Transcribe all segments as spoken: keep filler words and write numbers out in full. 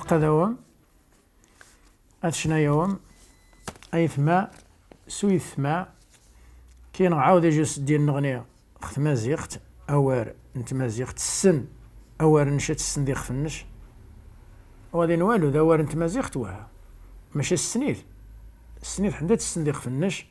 قدوم أتشنا أي ثما سوي ثما كي نعاود يجوز ديال النغنية خت مازيغت أوار نت مازيغت السن أوار نشات السن دي خفنش وغادي نوالو ذا وار نت مازيغت وها ماشي السنيد السنيد حمدات السن دي خفنش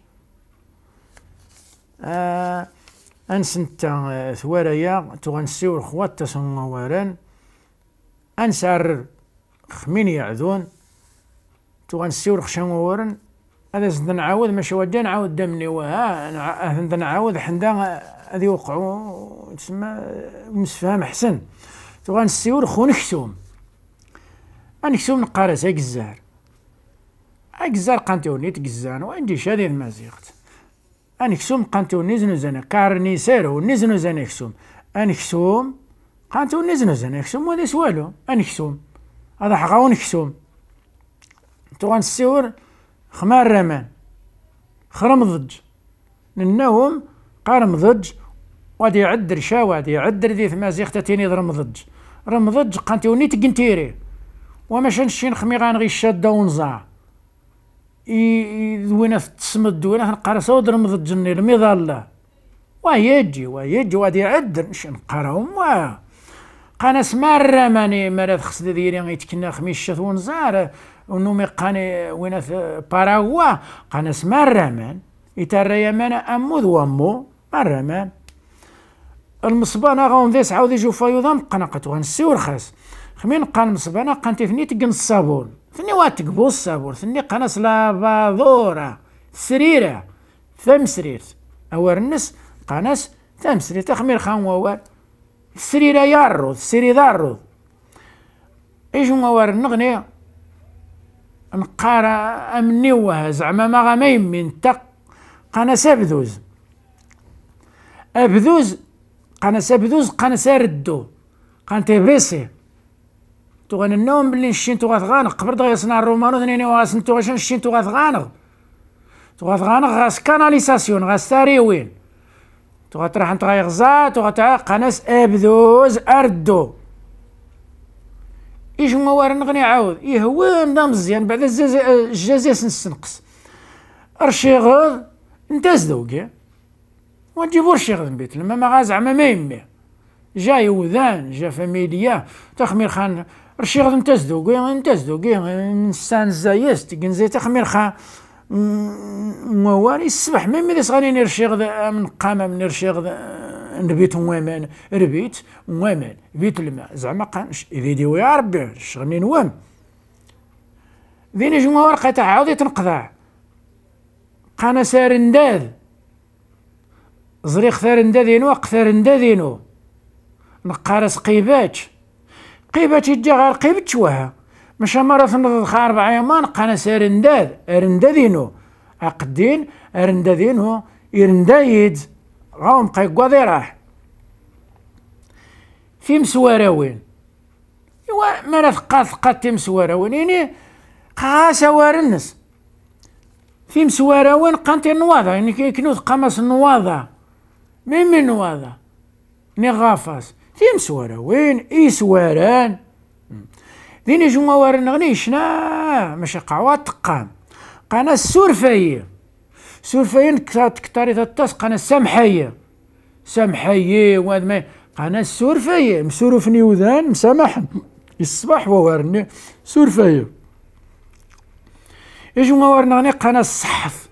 آه أنسنتا ثواريا تغنسيو الخوات تسون واران أنسعر خمين يعذون تغنسيو الخشام وارن هذا زد نعاود ماشي ودي نعاود دمني وها هذا نعاود حندا هذي وقعوا تسمى مسفهم حسن تغنسيو الخو نكسوم نكسوم نقارس أكزار أكزار قانتوني تكزان وعندي شادي المازيغت أنكسوم قانتو نيزنو زانا كارني سارو نيزنو زانا كسوم أنكسوم قانتو نيزنو زانا كسوم وهذا سوالو أنكسوم هذا حقاو نكسوم تو غنسيور خمار رمان خرم ضج نناهم قارم ضج وغادي يعدر شا وغادي يعدر ذي ثمازيغتا تيني ضرم ضج رم ضج قانتو نيت قنتيري وماشا نشين خميغان غي شادا ونزاع دوينة تصمد دوينة نقارس ودر مضج النيل ميظلة ويجي ويجي وغادي يعدر نش نقراهم واه قناس مرة ماني مرة خص ديالي غيتكنا خميشة ونزار ونومي قاني وين باراغوا قناس مرة مان يترى يمانا أمود وامو مرة مان المصبانة غاون ذيس عاود يجو فايوضا مقنقة غنسيو رخاص خمين قان مصبانة قانتي ثني تقن الصابون ثني واتقبو الصابون ثني قناص لافادورة سريرة ثم سرير أور النس قناص ثم سرير تخمير خان ووار السريرة يارض السرير يارض إيجو موار النغني نقارا أمني وها زعما ما غامين من تق قناص أبذوز أبذوز قناص أبذوز قناص أردو قانتي بيسي تغن النوم بلي نشين تغاث غانغ قبل دغيا يصنع الرومانو ثنيني وغاس نتو غاش نشين تغاث غانغ تغاث غانغ غاس كاناليساسيون غاس تاريوين تغاث راح نتغاي غزا تغاث قناص أبذوز أردو إيش موار نغني عاود يهوان دا مزيان بعد الجازيس نسنقص رشيغ نتاز ذوقي ونجيبو رشيغ بيت لما ما غاز زعما ما يمي جا يوذان جا فاميليا تخمير خان رشيغ نتاز ذوقي نتاز ذوقي نسان زايس تقنزي تخمير خان مواري الصبح ميمي ديس غاني رشيغ من قامة من رشيغ نبيت ومان ربيت ومان بيت الماء زعما قانش فيديو يا ربي شغلني نوام ذيني جمهور ورقة عاودي تنقضع قانا سارنداد زريخ ثارندادينو قثارندادينو نقارس قيباتش قيباتش يجا غير قيبتش وها ماشا مرة تنض خا أربع يمان قانا سارنداد أرندادينو عقدين أرندادينو يرندايد غاهم بقى يقواضي راح في مسواراوين ايوا مالا ثقات ثقات تي مسواراوين يعني قاسا وارنس في مسواراوين قانتي النواضة يعني كيكنوث قمص النواضة ميمي النواضة ني غافاس في مسواراوين ايسواران ذيني جو موارن غني شنا ماشي قعوات تقام قانا السورفاية سورفاين تكتاري تطاس قناة سامحية سامحية وهذا ما قناة سورفاية مسورفني وذان مسامح الصباح وورني سورفاية ايجو ما ورنا غني قناة الصحف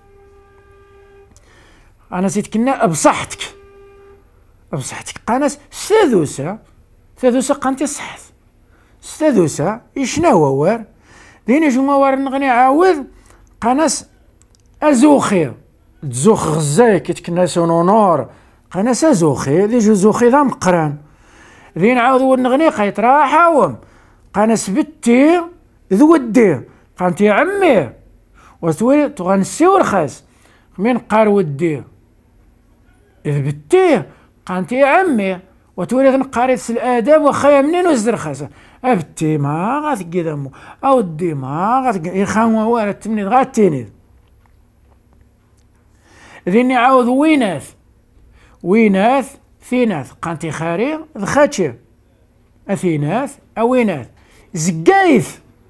انا زيد كنا بصحتك بصحتك قناة سادوسة سادوسة قنتي الصحف سادوسة ايشنا ووار دين ايجو ما ورنا غني عاود قناة ازوخي تزوخ غزاي كي تكناسون ونور قناس ازوخي ذي جو زوخي ذا مقران ذي نعاود ونغني قايت راحاوم قناس بتي ذو ودي قانتي عمي وتوي تغنسي ورخاس من قار ودي إذ بتي قانتي عمي وتولي نقاري الاداب وخايا منين وزر خاصة ابتي ما غاتقي ذمو اودي ما غاتقي يخان ووالد تمني غاتيني ذيني عاود ويناث ويناث ثيناث قانتي خاري ذخاتشي اثيناث اويناث زقايث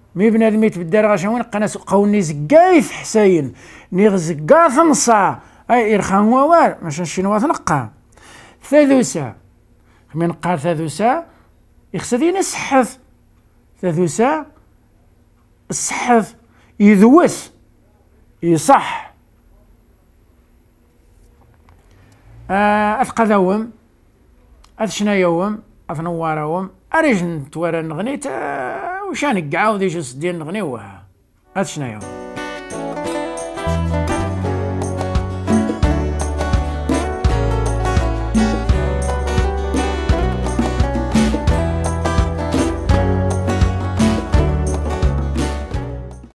مي بنادم يتبدل غاشا وين قناس قوني زكايف حسين نيغ زكا ثنصا اي إرخان ووار ماشا الشينوا تنقا ثاثوسا من قال ثاثوسا يخسدين السحف ثاثوسا السحف يذوث يصح آه أثقذوم أثشنا يوم أثنواروم أريج نتوارى نغنيت آه وشان قعاو ذي جس دين نغنيوها أثشنا يوم.